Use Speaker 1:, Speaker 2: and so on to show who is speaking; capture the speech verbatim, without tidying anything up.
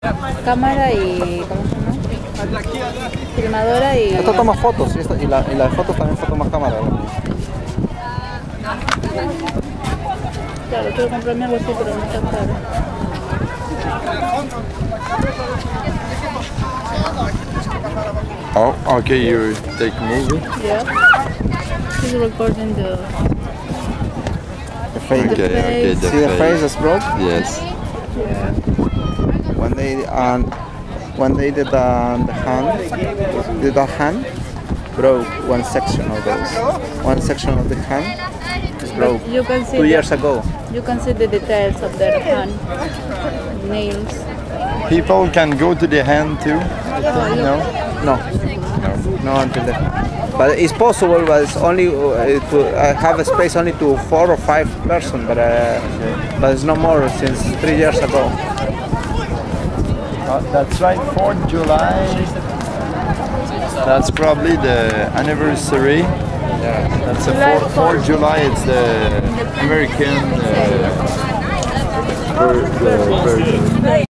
Speaker 1: cámara y... ¿cómo se llama? Filmadora y...
Speaker 2: Esto toma fotos y, esta, y, la, y la de fotos también foto más cámara, ¿no?
Speaker 1: Claro, quiero comprarme algo así, pero no está caro.
Speaker 3: Oh, okay, you take movie.
Speaker 1: Yeah. He's recording the...
Speaker 2: The face.
Speaker 3: Okay, okay, the
Speaker 2: See the face
Speaker 3: face.
Speaker 2: that's broke?
Speaker 3: Yes.
Speaker 1: Yeah.
Speaker 2: When they um, when they did um, the hand, did the hand broke one section of those. One section of the hand is broke.
Speaker 1: You can see
Speaker 2: Two
Speaker 1: the,
Speaker 2: years ago.
Speaker 1: You can see the details of their hand, nails.
Speaker 3: People can go to the hand too. No.
Speaker 2: No, no until then. But it's possible, but it's only uh, to uh, have a space only to four or five person. But uh, but it's no more since three years ago.
Speaker 3: Uh, that's right, fourth of July. That's probably the anniversary.
Speaker 2: Yeah.
Speaker 3: That's the fourth of July. It's the American uh, ver- the version.